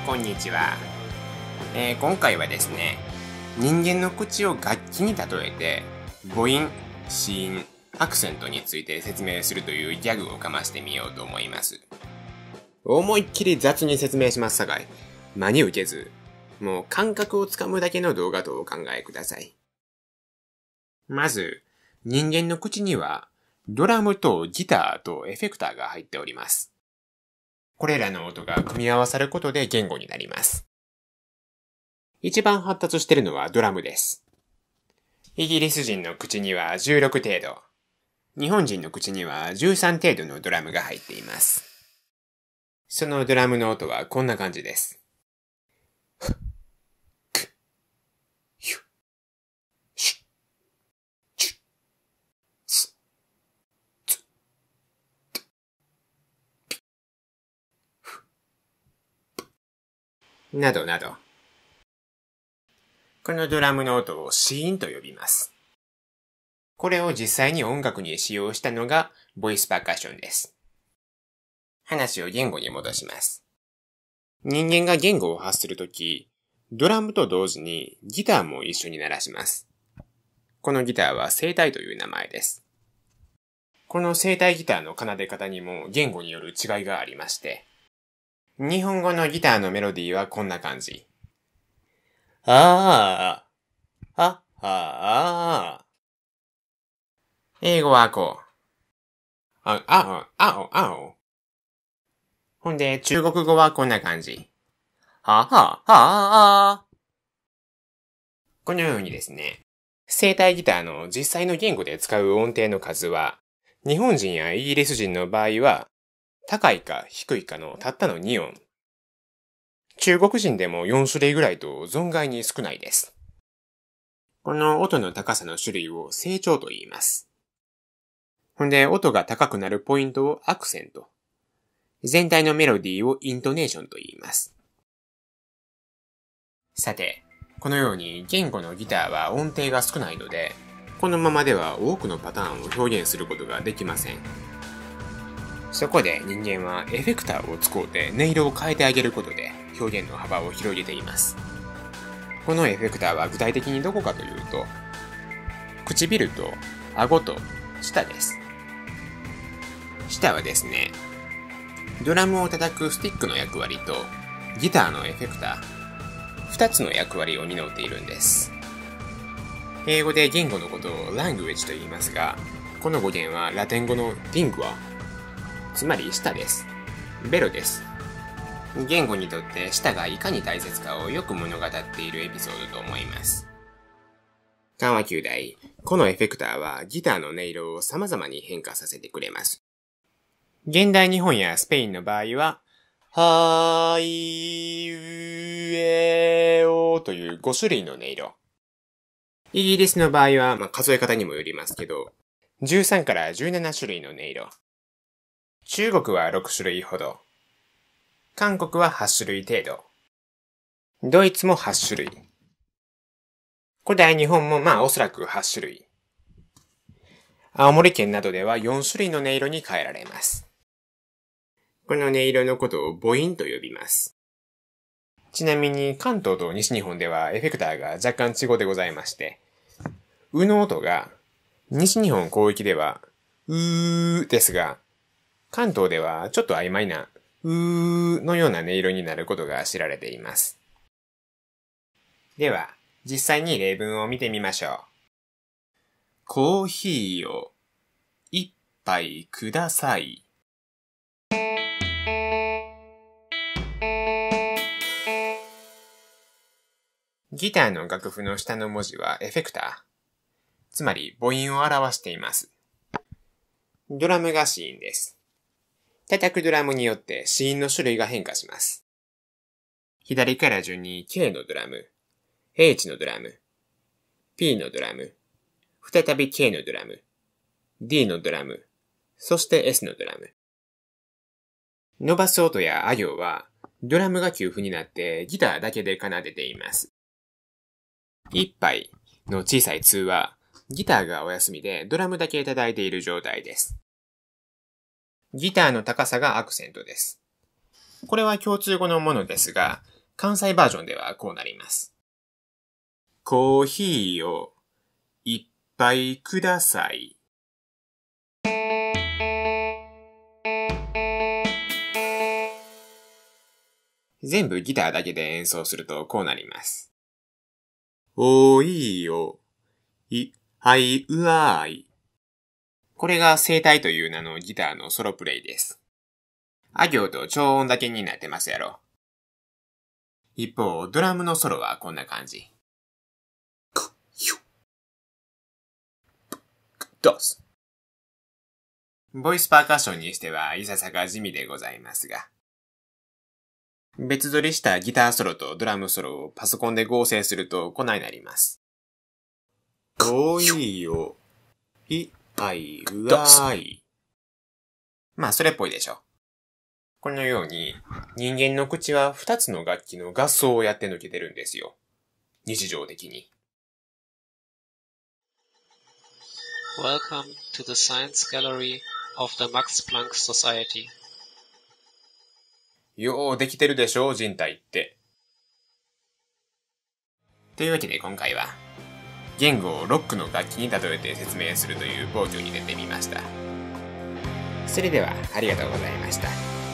こんにちは。今回はですね、人間の口を楽器に例えて、母音、子音、アクセントについて説明するというギャグをかましてみようと思います。思いっきり雑に説明しますさかい、真に受けず、もう感覚をつかむだけの動画とお考えください。まず、人間の口には、ドラムとギターとエフェクターが入っております。これらの音が組み合わさることで言語になります。一番発達しているのはドラムです。イギリス人の口には16程度、日本人の口には13程度のドラムが入っています。そのドラムの音はこんな感じです。などなど。このドラムの音を子音と呼びます。これを実際に音楽に使用したのがボイスパーカッションです。話を言語に戻します。人間が言語を発するとき、ドラムと同時にギターも一緒に鳴らします。このギターは声帯という名前です。この声帯ギターの奏で方にも言語による違いがありまして、日本語のギターのメロディーはこんな感じ。英語はこう。ほんで、中国語はこんな感じ。このようにですね、声帯ギターの実際の言語で使う音程の数は、日本人やイギリス人の場合は、高いか低いかのたったの2音。中国人でも4種類ぐらいと存外に少ないです。この音の高さの種類を声調と言います。ほんで、音が高くなるポイントをアクセント。全体のメロディーをイントネーションと言います。さて、このように言語のギターは音程が少ないので、このままでは多くのパターンを表現することができません。そこで人間はエフェクターを使うて音色を変えてあげることで表現の幅を広げています。このエフェクターは具体的にどこかというと、唇と顎と舌です。舌はですね、ドラムを叩くスティックの役割とギターのエフェクター、2つの役割を担っているんです。英語で言語のことを language と言いますが、この語源はラテン語の lingua、つまり舌です。ベロです。言語にとって舌がいかに大切かをよく物語っているエピソードと思います。緩和球大、このエフェクターはギターの音色を様々に変化させてくれます。現代日本やスペインの場合は、はーいうえおという5種類の音色。イギリスの場合は、数え方にもよりますけど、13から17種類の音色。中国は6種類ほど。韓国は8種類程度。ドイツも8種類。古代日本もおそらく8種類。青森県などでは4種類の音色に変えられます。この音色のことを母音と呼びます。ちなみに関東と西日本ではエフェクターが若干違うでございまして、うの音が西日本広域ではうーですが、関東ではちょっと曖昧なうーのような音色になることが知られています。では、実際に例文を見てみましょう。コーヒーを一杯ください。ギターの楽譜の下の文字はエフェクター。つまり母音を表しています。ドラムが子音です。叩くドラムによって子音の種類が変化します。左から順に K のドラム、H のドラム、P のドラム、再び K のドラム、D のドラム、そして S のドラム。伸ばす音やあ行はドラムが給付になってギターだけで奏でています。一杯の小さい2はギターがお休みでドラムだけ叩いている状態です。ギターの高さがアクセントです。これは共通語のものですが、 関西バージョンではこうなります。コーヒーを一杯ください。全部ギターだけで演奏するとこうなります。おいよ、はいうわーい。これが声帯という名のギターのソロプレイです。あ行と超音だけになってますやろ。一方、ドラムのソロはこんな感じ。ボイスパーカッションにしてはいささか地味でございますが。別撮りしたギターソロとドラムソロをパソコンで合成するとこないなります。おいよ、あいうわーい。まあそれっぽいでしょ。このように人間の口は2つの楽器の合奏をやって抜けてるんですよ。日常的に。 Welcome to the Science Gallery of the Max Planck Society. ようできてるでしょ、人体って。というわけで今回は、言語をロックの楽器に例えて説明するという暴挙に出てみました。それではありがとうございました。